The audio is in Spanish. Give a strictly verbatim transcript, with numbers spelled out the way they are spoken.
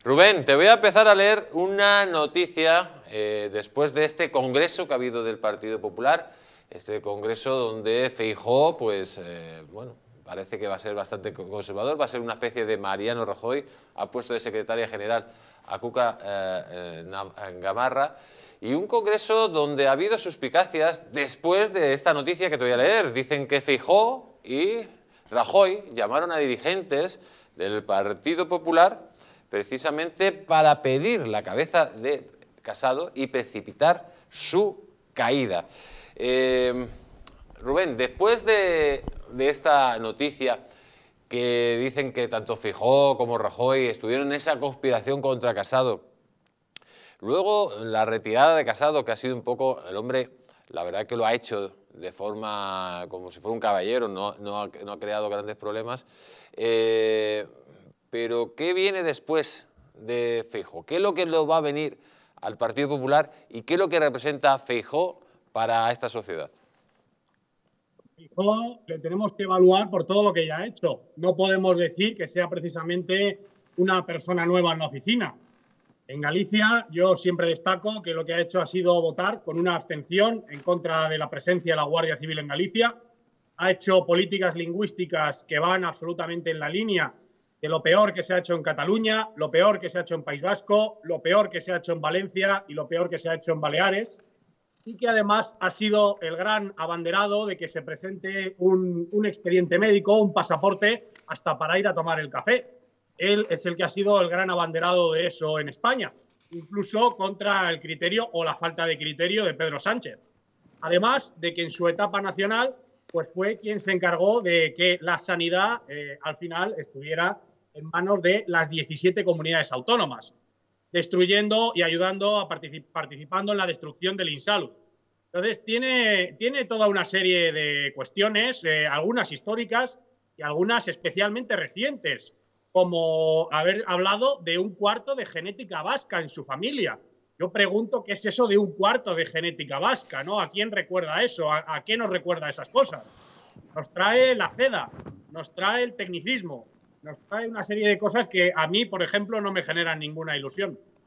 Rubén, te voy a empezar a leer una noticia eh, después de este congreso que ha habido del Partido Popular, este congreso donde Feijóo, pues, eh, bueno, parece que va a ser bastante conservador, va a ser una especie de Mariano Rajoy, ha puesto de secretaria general a Cuca eh, eh, Gamarra, y un congreso donde ha habido suspicacias después de esta noticia que te voy a leer. Dicen que Feijóo y Rajoy llamaron a dirigentes del Partido Popular precisamente para pedir la cabeza de Casado y precipitar su caída. Eh, Rubén, después de, de esta noticia que dicen que tanto Feijóo como Rajoy estuvieron en esa conspiración contra Casado, luego la retirada de Casado, que ha sido un poco, el hombre, la verdad que lo ha hecho de forma como si fuera un caballero, no, no, ha, no ha creado grandes problemas, eh, pero ¿qué viene después de Feijóo? ¿Qué es lo que lo va a venir al Partido Popular y qué es lo que representa Feijóo para esta sociedad? Feijóo le tenemos que evaluar por todo lo que ya ha hecho. No podemos decir que sea precisamente una persona nueva en la oficina. En Galicia yo siempre destaco que lo que ha hecho ha sido votar con una abstención en contra de la presencia de la Guardia Civil en Galicia. Ha hecho políticas lingüísticas que van absolutamente en la línea de lo peor que se ha hecho en Cataluña, lo peor que se ha hecho en País Vasco, lo peor que se ha hecho en Valencia y lo peor que se ha hecho en Baleares, y que además ha sido el gran abanderado de que se presente un, un expediente médico, un pasaporte, hasta para ir a tomar el café. Él es el que ha sido el gran abanderado de eso en España, incluso contra el criterio o la falta de criterio de Pedro Sánchez. Además de que en su etapa nacional pues fue quien se encargó de que la sanidad eh, al final estuviera en manos de las diecisiete comunidades autónomas, destruyendo y ayudando, a particip participando en la destrucción del INSALU. Entonces tiene, tiene toda una serie de cuestiones, eh, algunas históricas y algunas especialmente recientes, como haber hablado de un cuarto de genética vasca en su familia. Yo pregunto qué es eso de un cuarto de genética vasca, ¿no? ¿A quién recuerda eso? ¿A, a qué nos recuerda esas cosas? Nos trae la CEDA, nos trae el tecnicismo, nos trae una serie de cosas que a mí, por ejemplo, no me generan ninguna ilusión.